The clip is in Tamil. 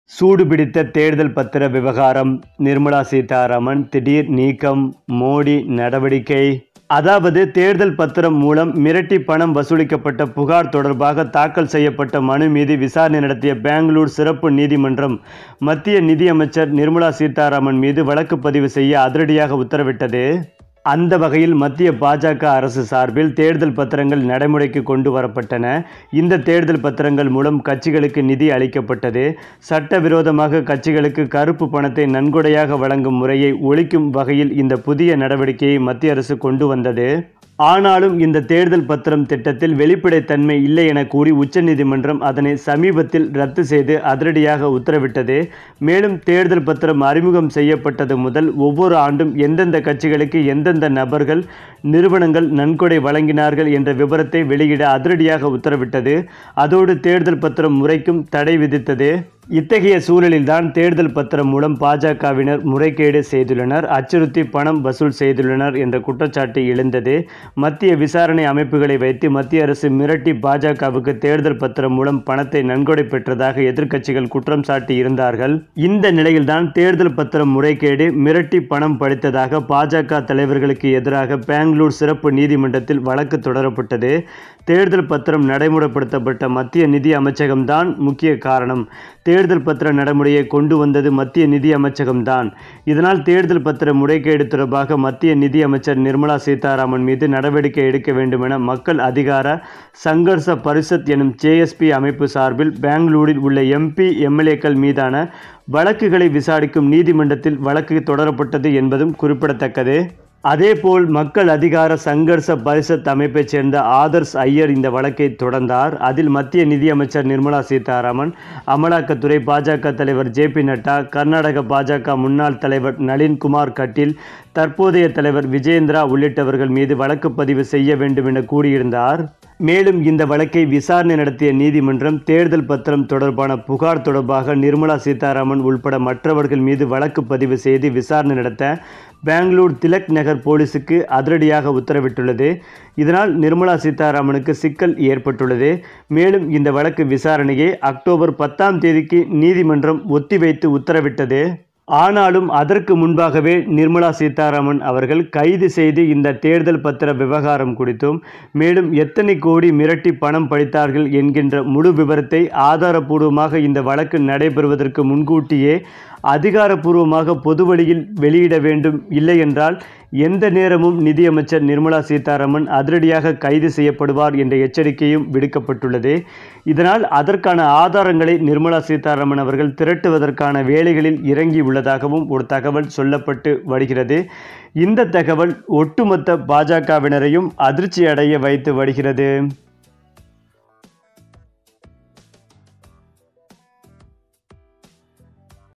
சூடுபிடித்த தேர்தல் பத்திர விவகாரம். நிர்மலா சீதாராமன் திடீர் நீக்கம், மோடி நடவடிக்கை. அதாவது தேர்தல் பத்திரம் மூலம் மிரட்டி பணம் வசூலிக்கப்பட்ட புகார் தொடர்பாக தாக்கல் செய்யப்பட்ட மனு மீது விசாரணை நடத்திய பெங்களூர் சிறப்பு நீதிமன்றம் மத்திய நிதியமைச்சர் நிர்மலா சீதாராமன் மீது வழக்கு பதிவு செய்ய அதிரடியாக உத்தரவிட்டது. அந்த வகையில் மத்திய பாஜக அரசு சார்பில் தேர்தல் பத்திரங்கள் நடைமுறைக்கு கொண்டு வரப்பட்டன. இந்த தேர்தல் பத்திரங்கள் மூலம் கட்சிகளுக்கு நிதி அளிக்கப்பட்டது. சட்டவிரோதமாக கட்சிகளுக்கு கருப்பு பணத்தை நன்கொடையாக வழங்கும் முறையை ஒழிக்கும் வகையில் இந்த புதிய நடவடிக்கையை மத்திய அரசு கொண்டு வந்தது. ஆனாலும் இந்த தேர்தல் பத்திரம் திட்டத்தில் வெளிப்படைத்தன்மை இல்லை என கூறி உச்சநீதிமன்றம் அதனை சமீபத்தில் ரத்து செய்து அதிரடியாக உத்தரவிட்டது. மேலும் தேர்தல் பத்திரம் அறிமுகம் செய்யப்பட்டது முதல் ஒவ்வொரு ஆண்டும் எந்தெந்த கட்சிகளுக்கு எந்தெந்த நபர்கள், நிறுவனங்கள் நன்கொடை வழங்கினார்கள் என்ற விவரத்தை வெளியிட அதிரடியாக உத்தரவிட்டது. அதோடு தேர்தல் பத்திரம் முறைக்கும் தடை விதித்தது. இத்தகைய சூழலில்தான் தேர்தல் பத்திரம் மூலம் பாஜகவினர் முறைகேடு செய்துள்ளனர், அச்சுறுத்தி பணம் வசூல் செய்துள்ளனர் என்ற குற்றச்சாட்டு எழுந்தது. மத்திய விசாரணை அமைப்புகளை வைத்து மத்திய அரசு மிரட்டி பாஜகவுக்கு தேர்தல் பத்திரம் மூலம் பணத்தை நன்கொடை பெற்றதாக எதிர்க்கட்சிகள் குற்றம் சாட்டி இருந்தார்கள். இந்த நிலையில்தான் தேர்தல் பத்திரம் முறைகேடு, மிரட்டி பணம் பறித்ததாக பாஜக தலைவர்களுக்கு எதிராக பெங்களூர் சிறப்பு நீதிமன்றத்தில் வழக்கு தொடரப்பட்டது. தேர்தல் பத்திரம் நடைமுறைப்படுத்தப்பட்ட மத்திய நிதி அமைச்சகம்தான் முக்கிய காரணம். தேர்தல் பத்திர நடைமுறையை கொண்டு வந்தது மத்திய நிதி அமைச்சகம்தான். இதனால் தேர்தல் பத்திர முறைகேடு தொடர்பாக மத்திய நிதி அமைச்சர் நிர்மலா சீதாராமன் மீது நடவடிக்கை எடுக்க வேண்டுமென மக்கள் அதிகார சங்கர்ஷ பரிஷத் எனும் ஜேஎஸ்பி அமைப்பு சார்பில் பெங்களூரில் உள்ள எம்பி, எம்எல்ஏக்கள் மீதான வழக்குகளை விசாரிக்கும் நீதிமன்றத்தில் வழக்கு தொடரப்பட்டது என்பதும் குறிப்பிடத்தக்கது. அதேபோல் மக்கள் அதிகார சங்கர்ஷ பரிஷத் அமைப்பைச் சேர்ந்த ஆதர்ஷ் ஐயர் இந்த வழக்கை தொடர்ந்தார். அதில் மத்திய நிதியமைச்சர் நிர்மலா சீதாராமன், அமலாக்கத்துறை, பாஜக தலைவர் ஜே.பி. நட்டா, கர்நாடக பாஜக முன்னாள் தலைவர் நளின் குமார் கட்டீல், தற்போதைய தலைவர் விஜயேந்திரா உள்ளிட்டவர்கள் மீது வழக்கு பதிவு செய்ய வேண்டும் என கூறியிருந்தார். மேலும் இந்த வழக்கை விசாரணை நடத்திய நீதிமன்றம் தேர்தல் பத்திரம் தொடர்பான புகார் தொடர்பாக நிர்மலா சீதாராமன் உள்பட மற்றவர்கள் மீது வழக்கு பதிவு செய்து விசாரணை நடத்த பெங்களூர் திலக் நகர் போலீசுக்கு அதிரடியாக உத்தரவிட்டுள்ளது. இதனால் நிர்மலா சீதாராமனுக்கு சிக்கல் ஏற்பட்டுள்ளது. மேலும் இந்த வழக்கு விசாரணையை அக்டோபர் 10ஆம் தேதிக்கு நீதிமன்றம் ஒத்திவைத்து உத்தரவிட்டது. ஆனாலும் அதற்கு முன்பாகவே நிர்மலா சீதாராமன் அவர்கள் கைது செய்து இந்த தேர்தல் பத்திர விவகாரம் குறித்தும், மேலும் எத்தனை கோடி மிரட்டி பணம் பறித்தார்கள் என்கின்ற முழு விவரத்தை ஆதாரபூர்வமாக இந்த வழக்கு நடைபெறுவதற்கு முன்கூட்டியே அதிகாரப்பூர்வமாக பொது வழியில் வெளியிட வேண்டும். இல்லையென்றால் எந்த நேரமும் நிதியமைச்சர் நிர்மலா சீதாராமன் அதிரடியாக கைது செய்யப்படுவார் என்ற எச்சரிக்கையும் விடுக்கப்பட்டுள்ளது. இதனால் அதற்கான ஆதாரங்களை நிர்மலா சீதாராமன் அவர்கள் திரட்டுவதற்கான வேலைகளில் இறங்கி உள்ளதாகவும் ஒரு தகவல் சொல்லப்பட்டு வருகிறது. இந்த தகவல் ஒட்டுமொத்த பாஜகவினரையும் அதிர்ச்சி அடைய வைத்து வருகிறது.